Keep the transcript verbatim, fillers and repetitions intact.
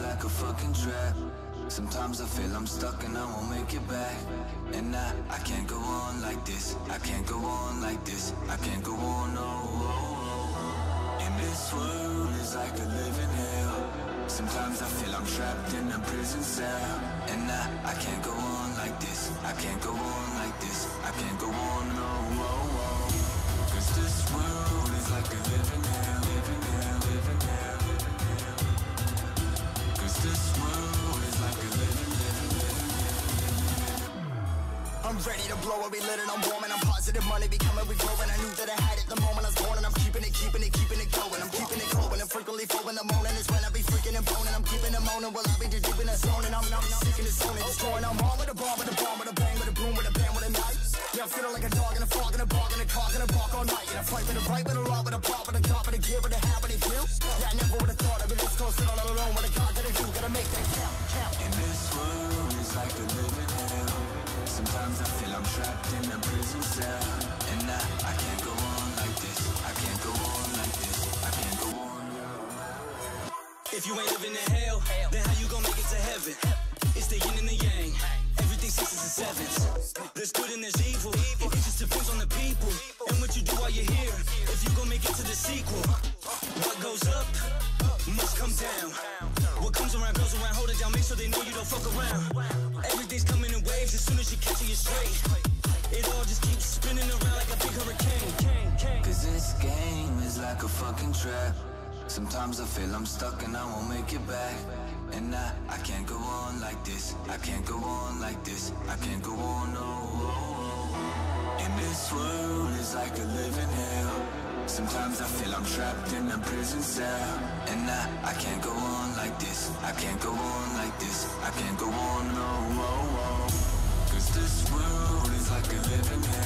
like a fucking trap. Sometimes I feel I'm stuck and I won't make it back. And I, I can't go on like this. I can't go on like this. I can't go on, no. And this world is like a living hell. Sometimes I feel I'm trapped in a prison cell. And I, I can't go on like this. I can't go on like this. I can't go on, no. Cause this world is like a living hell. Living hell, living hell, living hell. Cause this world is like a living, living, living, living, living. I'm ready to blow it, we lit it, I'm warming, I'm positive, money be coming, we growing. I knew that I had it the moment I was born, and I'm keeping it, keeping it, keeping it going. I'm keeping it cold, and frequently flowing the morning is when I be freaking and boning. I'm keeping it moaning, while I be just deep in the zone, and I'm, I'm sick in the zone, and destroying. I'm on with a bomb, with a bomb, with a bang, with a boom, with a bang, with a knife. Yeah, I'm feeling like a dog in a fog, in a bark, in a cock, in a bark all night. And I fight with a right, with a law, with a pop, with a cop, with a gear, with a hat, with a kill. Yeah, I never would've thought I'd be this close, sitting all alone. What a God gotta do, gotta make that count, count. And this world is like a living hell. Sometimes I feel I'm trapped in a prison cell. And I, I can't go on like this. I can't go on like this. I can't go on. If you ain't living in hell, then how you gon' make it to heaven? It's the yin and the yang, everything sixes and sevens. There's good and there's evil, it just depends on the people and what you do while you're here. If you gon' make it to the sequel, what goes up must come down. What comes around goes around, hold it down, make sure they know you don't fuck around. Everything's coming in waves, as soon as you catch it, you're straight. It all just keeps spinning around like a big hurricane. Cause this game is like a fucking trap. Sometimes I feel I'm stuck and I won't make it back. And I, I can't go on like this. I can't go on like this. I can't go on, no. And this world is like a living hell. Sometimes I feel I'm trapped in a prison cell. And I, I can't go on like this. I can't go on like this. I can't go on, no. Cause this world is like a living hell.